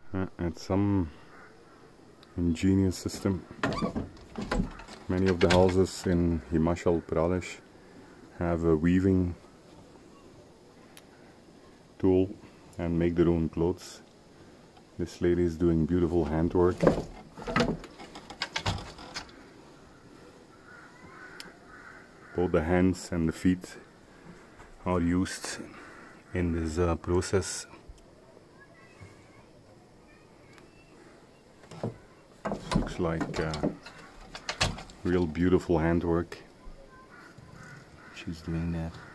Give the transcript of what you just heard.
It's some ingenious system. Many of the houses in Himachal Pradesh have a weaving tool and make their own clothes. This lady is doing beautiful handwork. Both the hands and the feet are used in this process. Looks like real beautiful handwork. She's doing that.